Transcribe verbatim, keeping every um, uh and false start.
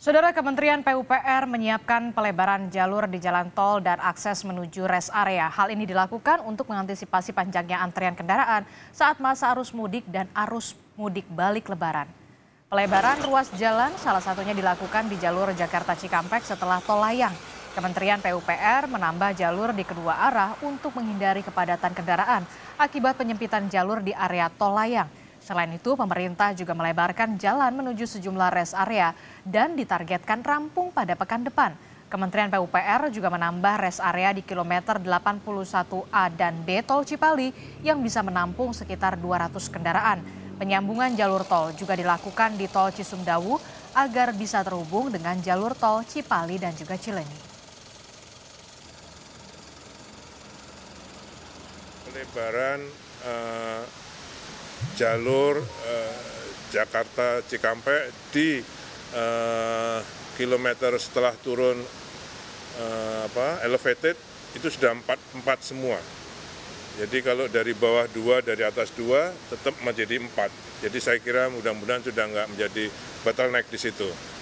Saudara, Kementerian P U P R menyiapkan pelebaran jalur di jalan tol dan akses menuju rest area. Hal ini dilakukan untuk mengantisipasi panjangnya antrian kendaraan saat masa arus mudik dan arus mudik balik Lebaran. Pelebaran ruas jalan salah satunya dilakukan di jalur Jakarta Cikampek setelah tol layang. Kementerian P U P R menambah jalur di kedua arah untuk menghindari kepadatan kendaraan akibat penyempitan jalur di area tol layang. Selain itu, pemerintah juga melebarkan jalan menuju sejumlah rest area dan ditargetkan rampung pada pekan depan. Kementerian P U P R juga menambah rest area di kilometer delapan puluh satu A dan B Tol Cipali yang bisa menampung sekitar dua ratus kendaraan. Penyambungan jalur tol juga dilakukan di Tol Cisumdawu agar bisa terhubung dengan jalur tol Cipali dan juga Cileunyi. Pelebaran uh... jalur eh, Jakarta Cikampek di eh, kilometer setelah turun eh, apa, elevated itu sudah empat, empat semua. Jadi kalau dari bawah dua, dari atas dua tetap menjadi empat. Jadi saya kira mudah-mudahan sudah nggak menjadi bottleneck di situ.